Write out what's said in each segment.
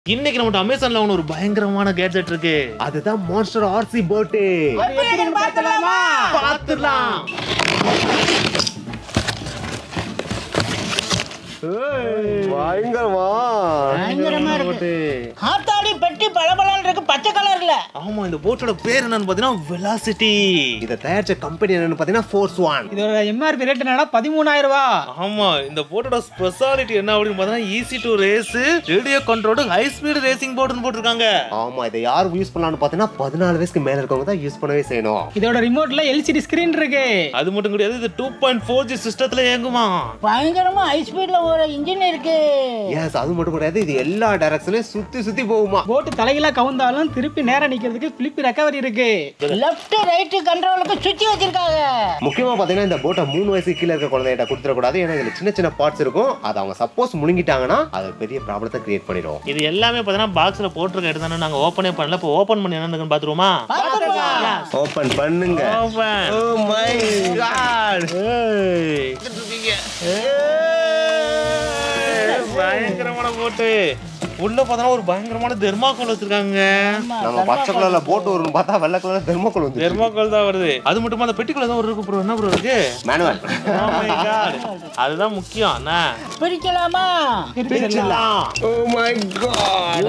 இன்னைக்கு நம்ம அமேசான்ல ஒரு பயங்கரமான கேட்ஜெட் இருக்கு. அதுதான் மான்ஸ்டர் ஆர்சி போட். பாத்துடலாம். பயங்கரமா இருக்கு. ஆத்தாடி பெட்டி பளபளன்னு இருக்கு, பச்சை கலர்ல. ஆமா, இந்த போட்டோட பேர் என்னன்னு பாத்தீங்கன்னா வெலாசிட்டி. இத தயாரிச்ச கம்பெனி என்னன்னு பாத்தீங்கன்னா ஃபோர்ஸ் ஒன். இதோட எம்ஆர்பி ரேட் என்னன்னா 13000 ரூபாய். ஆமா, இந்த போட்டோட ஸ்பெஷாலிட்டி என்ன அப்படின்னு பாத்தீங்கன்னா easy to race, radio controlled high speed racing போர்டுன்னு போட்டுருக்காங்க. ஆமா, இதை யார் யூஸ் பண்ணலாம்னு பாத்தீங்கன்னா 14 வயசுக்கு மேல இருக்கவங்க தான் யூஸ் பண்ணவே செய்யணும். இதோட ரிமோட்ல எல்சிடி ஸ்கிரீன் இருக்கு. அது மட்டும் கிடையாது, இது 2.4G சிஸ்டத்துல இயங்குமா. பயங்கரமா ஹை ஸ்பீட்ல ஒரு இன்ஜின் இருக்கு. எஸ், அது மட்டும் கிடையாது, இது எல்லா டைரக்ஷன்லயும் சுத்தி சுத்தி போகுமா. போட் தலையில கவுந்தாலும் திருப்பி நேரா நிக்கிறதுக்கு ஃபிளிப் ரெக்கவரி இருக்கு. லெஃப்ட் ரைட் கண்ட்ரோலுக்கு சுவிட்ச் வச்சிருக்காங்க. முக்கியமா பாத்தீங்கன்னா இந்த போட்டை 3 வயசுக்கு கீழ இருக்க குழந்தைகிட்ட கொடுத்துட கூடாது. ஏன்னா இதுல சின்ன சின்ன பார்ட்ஸ் இருக்கும். அது அவங்க சப்போஸ் முழுங்கிட்டாங்கன்னா அது பெரிய ப்ராப்ளத்தை கிரியேட் பண்ணிடும். இது எல்லாமே பாத்தீங்கன்னா பாக்ஸ்ல போட்டுருக்க எடுத்தானே நாங்க ஓபனே பண்ணல. இப்போ ஓபன் பண்ணி என்னன்னு பாத்துருவோமா? ஓபன் பண்ணுங்க. ஓபன். Oh my god. பயங்கரமான போட்டு. உள்ள பார்த்தா ஒரு பயங்கரமான தெர்மாக்கோல் வச்சிருக்காங்க. நம்ம பச்சை கலர்ல போட் வரும்னு பார்த்தா வெள்ளை கலர்ல தெர்மாக்கோல் வந்து. தெர்மாக்கோல் தான் வருது. அது மட்டும் அந்த பெட்டிக்குள்ள தான் ஒரு இருக்கு ப்ரோ. என்ன ப்ரோ இருக்கு? மேனுவல். Oh my god. அதுதான் முக்கியம். என்ன? பிரிக்கலாமா? பிரிச்சலாம். Oh my god.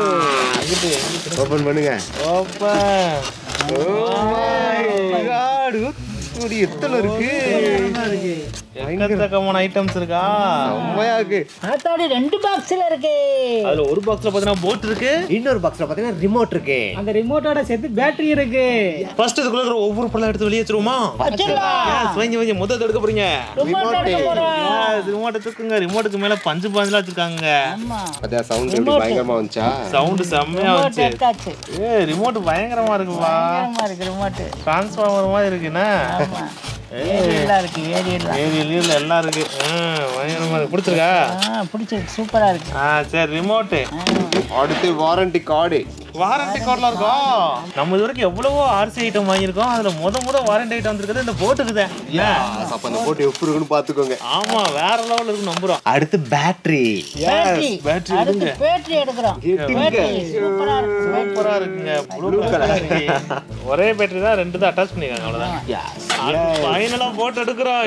ஓபன் பண்ணுங்க. ஓபன். Oh my god. ஒரு எத்தனை இருக்கு? எக்கச்சக்கமான ஐட்டம்ஸ் இருக்கா? செம்மையா இருக்கு. ஆத்தாடி 2 பாக்ஸ்ல இருக்கு. அதுல ஒரு பாக்ஸ்ல பாத்தீங்கன்னா போட் இருக்கு. இன்னொரு பாக்ஸ்ல பாத்தீங்கன்னா ரிமோட் இருக்கு. அந்த ரிமோட்டோட சேர்த்து பேட்டரி இருக்கு. ஃபர்ஸ்ட் இதுக்குள்ள இருக்கிற ஒவ்வொரு பொருளை எடுத்து வெளியே வச்சிருவோமா? வச்சிரலாம். வைங்க முதல்ல எடுக்க போறீங்க. ரிமோட் எடுக்க போறோம். ரிமோட் எடுத்துங்க. ரிமோட்டுக்கு மேல பஞ்சு பாஞ்சுலாம் வச்சிருக்காங்க. ஆமா. அத சவுண்ட் எப்படி பயங்கரமா வந்துச்சா? சவுண்ட் செம்மையா ரிமோட் வந்துச்சு. எடுத்தாச்சு. ரிமோட் பயங்கரமா இருக்குப்பா. பயங்கரமா இருக்கு ரிமோட். டிரான்ஸ்ஃபார்மர் மாதிரி இருக்குனா? ஆமா. ஏரியல்லாம் இருக்கு, ஏரியல் எல்லாம் இருக்கு. பயங்கரமா இருக்கு. பிடிச்சிருக்கா? பிடிச்சிருக்கு, சூப்பரா இருக்கு. சரி, ரிமோட். அடுத்து வாரண்டி கார்டு. வாரண்டி கார்டுல இருக்கும். நம்ம இது வரைக்கும் எவ்வளவோ ஆர்சி ஐட்டம் வாங்கியிருக்கோம். அதுல முத வாரண்டி ஐட்டம் வந்திருக்குது இந்த போட்டுக்கு தான். அப்ப அந்த போட் எப்படி இருக்குன்னு பாத்துக்கோங்க. ஆமா, வேற லெவல்ல இருக்கு நம்புறோம். அடுத்து பேட்டரி. பேட்டரி அடுத்து பேட்டரி எடுக்கிறோம். சூப்பரா இருக்கு. சூப்பரா இருக்குங்க. Blue colour. ஒரே பேட்டரி தான், 2 தான் அட்டாச் பண்ணிருக்காங்க. அவ்வளவுதான். ஃபைனலா போட் எடுக்கிறோம்.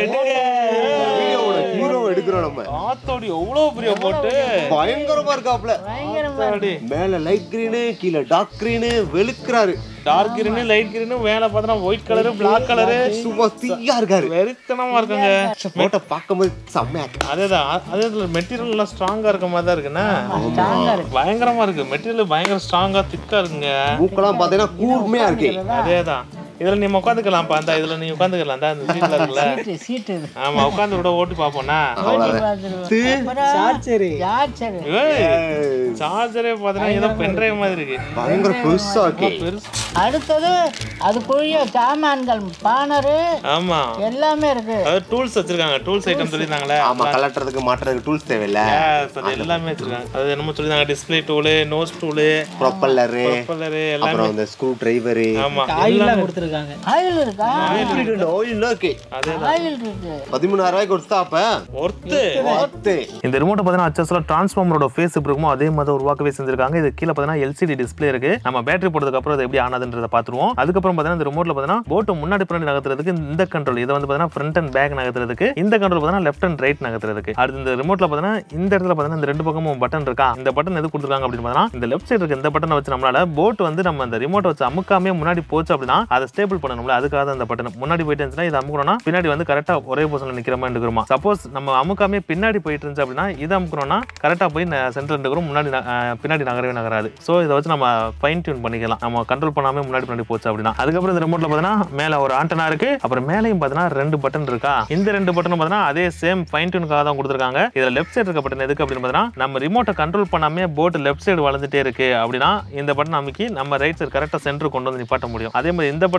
ஹீரோ எடுக்கிறோம் நம்ம. ஆத்தோடி எவ்வளவு பெரிய போட்டு. பயங்கரமா இருக்காப்ல. பயங்கரமா மேல லைட் கிரீன், கீழ டார்க் கிரீன், வெளுக்குறாரு. டார்க் கிரீன், லைட் கிரீன், மேல பார்த்தா ஒயிட் கலர், பிளாக் கலர். சும்மா தீயா இருக்காரு. வெறித்தனமா இருக்குங்க. போட்டோ பார்க்கும்போது செம்மையா இருக்கு. அதேதான் மெட்டீரியல் எல்லாம் ஸ்ட்ராங்கா இருக்க மாதிரி தான் இருக்குன்னா. பயங்கரமா இருக்கு. மெட்டீரியல் பயங்கர ஸ்ட்ராங்கா திக்கா இருக்குங்க. மூக்கெல்லாம் பாத்தீங்கன்னா கூர்மையா இருக்கு. அதேதான். இதுல நீ உட்காந்துக்கலாம்ப்பா. அந்த இதுல நீ உட்காந்துக்கலாம். அந்த சீட்ல இருக்குல்ல. சீட். ஆமா, உட்காந்து விட ஓட்டு பாப்போம்னா. சார்ஜரே பாத்தீங்கன்னா ஏதோ பென்ட்ரைவ் மாதிரி இருக்கு. பயங்கர பெருசா இருக்கு. அடுத்தது அதுக்குரிய சாமான்கள், பானரு. ஆமா, எல்லாமே இருக்கு. அது டூல்ஸ் வச்சிருக்காங்க. டூல்ஸ் ஐட்டம் சொல்லிருந்தாங்களே. ஆமா, கலட்டுறதுக்கு மாட்டுறதுக்கு டூல்ஸ் தேவையில்ல. அது எல்லாமே வச்சிருக்காங்க. அது என்னமோ சொல்லிருந்தாங்க, display tool, nose tool, propeller எல்லாமே. அப்புறம் அந்த ஸ்க்ரூ டிரைவர். ஆமா, ஆயில் கொடுத்துருக்காங்க. ஆயில் இருக்கா? ஆயில் இருக்கு. ஆயில் இருக்கு. 13000 ரூபாய்க்கு கொடுத்தா அப்ப ஒர்த். இந்த ரிமோட் பாத்தீங்கன்னா அச்சஸ்ல டிரான்ஸ்ஃபார்மரோட ஃபேஸ் எப்படி இருக்குமோ அதே மாதிரி உருவாக்கவே செஞ்சிருக்காங்க. இது கீழ பாத்தீங்கன்னா எல்சிடி டிஸ்ப்ளே இருக்கு. நம்ம பேட்டரி போட்டதுக்கு அப்புறம் அது எப்படி ஆனதுன்றத பாத்துருவோம். அதுக்கப்புறம் பாத்தீங்கன்னா இந்த ரிமோட்ல பாத்தீங்கன்னா போட் முன்னாடி பின்னாடி நகர்த்துறதுக்கு இந்த கண்ட்ரோல். இது வந்து பாத்தீங்கன்னா ஃப்ரண்ட் அண்ட் பேக் நகர்த்துறதுக்கு. இந்த கண்ட்ரோல் பாத்தீங்கன்னா லெஃப்ட் அண்ட் ரைட் நகர்த்துறதுக்கு. அடுத்து இந்த ரிமோட்ல பாத்தீங்கன்னா இந்த இடத்துல பாத்தீங்கன்னா இந்த 2 பக்கமும் பட்டன் இருக்கா. இந்த பட்டன் எது கொடுத்துருக்காங்க அப்படின்னு பாத்தீங்கன்னா இந்த லெஃப்ட் சைடு இருக்க இந்த பட்டனை வச்சு நம்மளால போட் வந்து நம்ம அந்த ரிமோட் வச்சு அமுக்காமே முன்னாடி போச்சு அப்படின்னா அதை ஸ்டேபிள் பண்ணணும்ல. அதுக்காக அந்த பட்டன் முன்னாடி போயிட்டு இருந்துச்சுன்னா இதை அமுக்கணும்னா பின்னாடி வந்து கரெக்டா ஒரே பொசிஷன்ல நிக்கிற மாதிரி இருக்குமா. சப்போஸ் நம்ம அமுக்காமே பின்னாடி போயிட்டு இருந்துச்சு அப்படின்னா இதை அமுக்கணும்னா கரெக்டா போய் சென்டர்ல இருக்கிறோம், முன்னாடி பின்னாடி நகரவே நகராது. சோ இதை வச்சு நம்ம ஃபைன் டியூன் பண்ணிக்கலாம். நம்ம கண்ட்ரோல் பண்ணாம முன்னாடி போச்சு அப்படின்னா. அதுக்கப்புறம் இந்த ரிமோட்ல பாத்தீங்கன்னா மேல ஒரு ஆண்டனா இருக்கு. அப்புறம் மேலையும் பாத்தீங்கன்னா 2 பட்டன் இருக்கா. இந்த 2 பட்டனும் பாத்தீங்கன்னா அதே சேம் ஃபைன் டியூனுக்காக தான் கொடுத்துருக்காங்க. இதுல லெஃப்ட் சைடு இருக்க பட்டன் எதுக்கு அப்படின்னு பாத்தீங்கன்னா நம்ம ரிமோட்டை கண்ட்ரோல் பண்ணாமே போட் லெஃப்ட் சைடு வளர்ந்துட்டே இருக்கு அப்படின்னா இந்த பட்டன் அமைக்கி நம்ம ரைட் சைடு கரெக்டா சென்டர் கொண்டு வந்து நிப்பாட்ட முடியும். அதே மாதிரி இந்த பட்டன்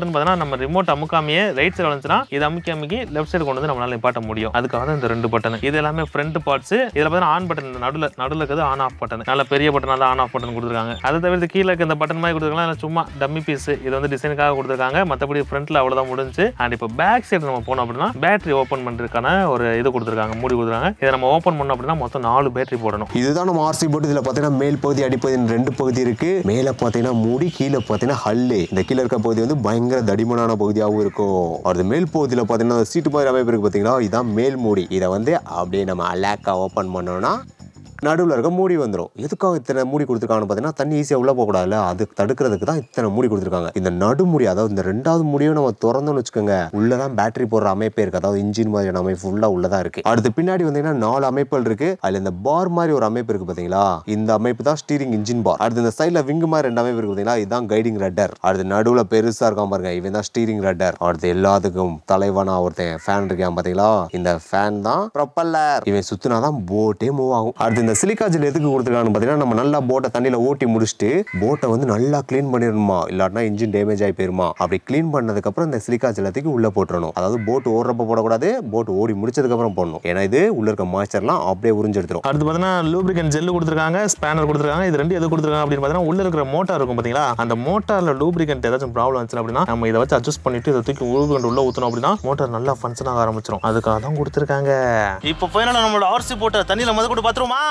எதுன்னு பார்த்தீங்கன்னா நம்ம ரிமோட் அமுக்காமையே ரைட் சைடு வந்துச்சுன்னா இது அமுக்கி லெஃப்ட் சைடு கொண்டு வந்து நம்மளால நிப்பாட்ட முடியும். அதுக்காக தான் இந்த 2 பட்டன். இது எல்லாமே ஃப்ரண்ட் பார்ட்ஸ். இதுல பார்த்தீங்கன்னா ஆன் பட்டன் நடுவில் இருக்கிறது ஆன் ஆஃப் பட்டன். நல்ல பெரிய பட்டனால ஆன் ஆஃப் பட்டன் கொடுத்துருக்காங்க. அதை தவிர்த்து கீழே இருக்க இந்த பட்டன் மாதிரி கொடுத்துருக்காங்க. சும்மா டம்மி பீஸ். இது வந்து டிசைனுக்காக கொடுத்துருக்காங்க. மற்றபடி ஃப்ரண்ட்ல அவ்வளவுதான் முடிஞ்சு. அண்ட் இப்போ பேக் சைடு நம்ம போனோம் அப்படின்னா பேட்டரி ஓப்பன் பண்றதுக்கான ஒரு இது கொடுத்துருக்காங்க, மூடி கொடுத்துருக்காங்க. இதை நம்ம ஓப்பன் பண்ணோம் அப்படின்னா மொத்தம் 4 பேட்டரி போடணும். இதுதான் நம்ம ஆர்சி போட். இதுல பாத்தீங்கன்னா மேல் பகுதி அடிப்பகுதி 2 பகுதி இருக்கு. மேல பாத்தீங்கன்னா மூடி, கீழே பாத்தீங்கன்னா ஹல்லு. இந்த கீழே இருக்க பகுதி வந்து பயங்கர தடிமனான பகுதியாகவும் இருக்கும். அது மேல் பகுதியில் பாத்தீங்கன்னா சீட்டு மாதிரி அமைப்பு இருக்கு பாத்தீங்கன்னா, இதான் மேல் மூடி. இதை வந்து அப்படியே நம்ம அலாக்கா ஓப்பன் பண்ணோம்னா நடுவில் இருக்க மூடி வந்துடும். எதுக்காக இத்தனை மூடி கொடுத்துருக்காங்கன்னு பார்த்தீங்கன்னா தண்ணி ஈஸியாக உள்ள போகக்கூடாதுல்ல, அது தடுக்கிறதுக்கு தான் இத்தனை மூடி கொடுத்துருக்காங்க. இந்த நடுமுடி, அதாவது இந்த 2வது முடியும் நம்ம திறந்தோம்னு வச்சுக்கோங்க, உள்ளதான் பேட்டரி போடுற அமைப்பே இருக்கு. அதாவது இன்ஜின் மாதிரியான அமைப்பு ஃபுல்லாக உள்ளதான் இருக்கு. அடுத்து பின்னாடி வந்தீங்கன்னா 4 அமைப்புகள் இருக்கு. அதுல இந்த பார் மாதிரி ஒரு அமைப்பு இருக்கு பாத்தீங்களா, இந்த அமைப்பு தான் ஸ்டீரிங் இன்ஜின் பார். அடுத்து இந்த சைட்ல விங் மாதிரி 2 அமைப்பு இருக்கு பாத்தீங்களா, இதுதான் கைடிங் ரட்டர். அடுத்து நடுவில் பெருசா இருக்கான் பாருங்க, இவன் தான் ஸ்டீரிங் ரட்டர். அடுத்து எல்லாத்துக்கும் தலைவனா ஒருத்தன் ஃபேன் இருக்கான் பாத்தீங்களா, இந்த ஃபேன் தான் ப்ரொப்பல்லர். இவன் சுத்தினாதான் போட்டே மூவ் ஆகும். அடுத்து இந்த சிலிக்கா ஜெல் எதுக்கு கொடுத்துருக்கான்னு பார்த்தீங்கன்னா, நம்ம நல்லா போட்டை தண்ணியில் ஓட்டி முடிச்சுட்டு போட்டை வந்து நல்லா க்ளீன் பண்ணிடணுமா, இல்லாட்டினா இன்ஜின் டேமேஜ் ஆகி போயிருமா. அப்படி க்ளீன் பண்ணதுக்கப்புறம் இந்த சிலிக்கா ஜெல்லத்துக்கு உள்ள போட்டுறணும். அதாவது போட்டு ஓடுறப்ப போடக்கூடாது, போட்டு ஓடி முடிச்சதுக்கப்புறம் போடணும். ஏன்னா இது உள்ள இருக்க மாய்ச்சர்லாம் அப்படியே உறிஞ்செடுத்துரும். அடுத்து பார்த்தீங்கன்னா லூப்ரிகன்ட் ஜெல் கொடுத்துருக்காங்க, ஸ்பேனர் கொடுத்துருக்காங்க. இது 2 எது கொடுத்துருக்காங்க அப்படின்னு பார்த்தீங்கன்னா, உள்ள இருக்கிற மோட்டார் இருக்கும் பார்த்தீங்களா, அந்த மோட்டாரில் லூப்ரிகன்ட் ஏதாச்சும் ப்ராப்ளம் வந்துச்சு அப்படின்னா நம்ம இதை வச்சு அட்ஜஸ்ட் பண்ணிட்டு இதை தூக்கி லூப்ரிகன்ட் உள்ள ஊற்றணும் அப்படின்னா மோட்டார் நல்லா ஃபங்க்ஷன் ஆக ஆரம்பிச்சிடும். அதுக்காக தான் கொடுத்துருக்காங்க. இப்போ ஃபைனலாக நம்மளோட ஆர்சி போட்ட தண்ணியில் மொதல் கூட பார்த்துருமா.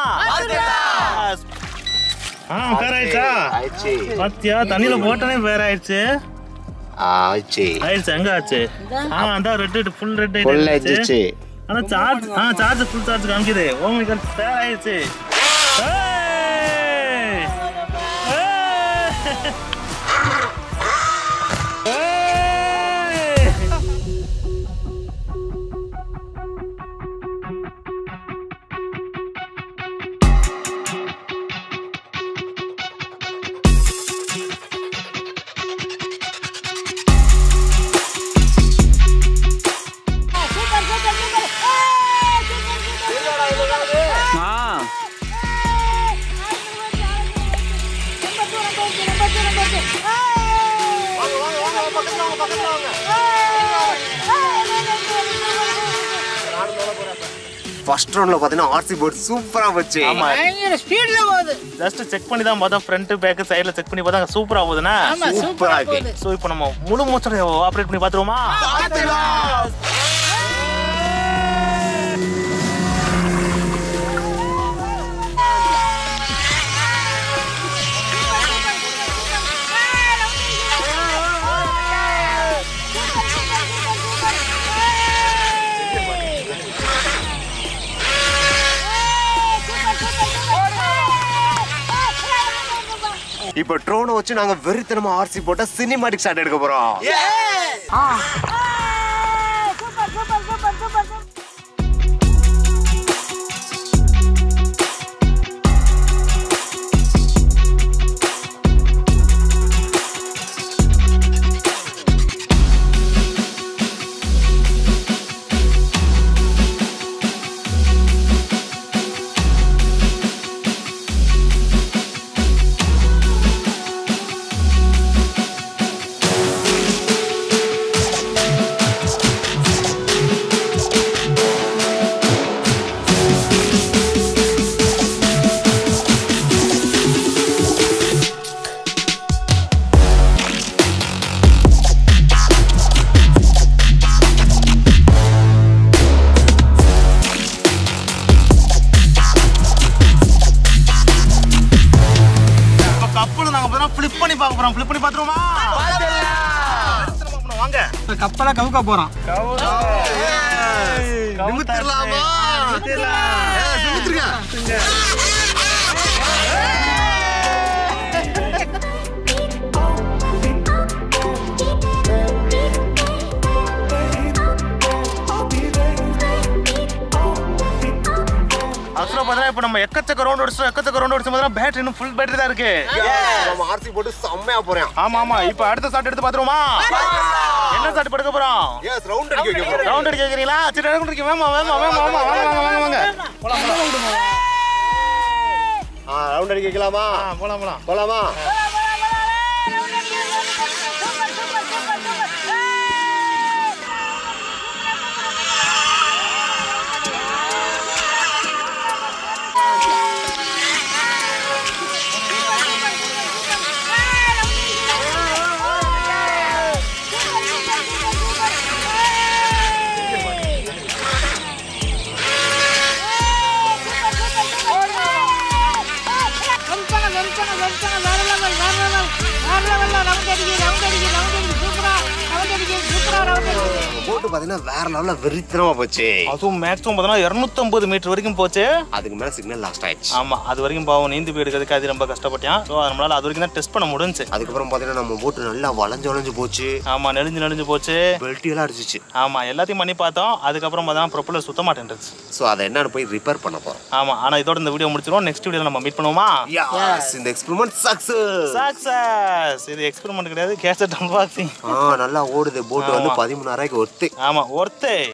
பேர் ஆயிடுச்சா? பாத்தியா, தண்ணியில போட்டனே பேர் ஆயிடுச்சு. ஆயிடுச்சு. எங்க ஆச்சு? அந்த ரெட் ஃபுல் ரெட் ஆயிடுச்சு. ஆனா சார்ஜ் ஃபுல் சார்ஜ் காமிக்குது. ஓ மை காட், பேர் ஆயிடுச்சு. ஃபர்ஸ்ட் ரவுண்ட்ல பாத்தீங்கன்னா ஆர்சி போட் சூப்பரா போச்சு. ஆமா, பயங்கர ஸ்பீட்ல போகுது. ஜஸ்ட் செக் பண்ணி தான் பார்த்தா, ஃப்ரண்ட் பேக் சைடுல செக் பண்ணி பார்த்தா சூப்பரா போகுதுனா. சூப்பரா இருக்கு. சோ இப்போ நம்ம முழு மூச்சோட ஆபரேட் பண்ணி பாத்துருவோமா? இப்போ ட்ரோனை வச்சு நாங்க வெறித்தனமா ஆர்சி போட்ட சினிமாட்டிக் ஷாட் எடுக்க போறோம். கப்பலா கவுக்க போறோம். நிமித்திரலாமா? நிமித்திருங்க. ஆக்சுவலா பார்த்தா இப்போ நம்ம எக்கச்சக்க ரவுண்ட் அடிச்சு பேட்டரி இன்னும் ஃபுல் பேட்டரி தான் இருக்கு. நம்ம ஆர்சி போட்டு செம்மையா போறோம். ஆமா இப்போ அடுத்த ஷாட் எடுத்து பாத்துருவோமா? என்ன ஷாட் எடுக்க போறோம்? எஸ், ரவுண்ட் அடிக்க போறோம். ரவுண்ட் அடிக்க கேக்குறீங்களா? சரி ரவுண்ட் அடிக்க. வாங்க ரவுண்ட் அடிக்க வைக்கலாமா? போலாமா? போட்டு பாத்தீங்கன்னா வேற லெவல்ல வெறித்தனமா போச்சு. அதுவும் மேக்ஸிமம் பார்த்தீங்கன்னா 250 மீட்டர் வரைக்கும் போச்சு. அதுக்கு மேல சிக்னல் லாஸ்ட் ஆயிடுச்சு. ஆமா, அது வரைக்கும் பாவம் நீந்தி போய் எடுக்கிறதுக்கு அது ரொம்ப கஷ்டப்பட்டான். ஸோ நம்மளால அது வரைக்கும் தான் டெஸ்ட் பண்ண முடிஞ்சு. அதுக்கப்புறம் பாத்தீங்கன்னா நம்ம போட்டு நல்லா வளைஞ்சு போச்சு. ஆமா, நெளிஞ்சு போச்சு. பெல்ட் எல்லாம் அடிச்சிச்சு. ஆமா, எல்லாத்தையும் பண்ணி பார்த்தோம். அதுக்கப்புறம் பார்த்தா ப்ரொப்பல்லர் சுத்த மாட்டேன்ருச்சு. ஸோ அதை என்னன்னு போய் ரிப்பேர் பண்ண போறோம். ஆமா, ஆனா இதோட இந்த வீடியோ முடிச்சிருவோம். நெக்ஸ்ட் வீடியோல நம்ம மீட் பண்ணுவோமா? இந்த எக்ஸ்பெரிமெண்ட் சக்சஸ். இது எக்ஸ்பெரிமெண்ட் கிடையாது, கேசட் அன்பாக்சிங். நல்லா ஓடுது போட் வந்து 13,000 ஒர்த்து. ஆமா, ஒர்த்து.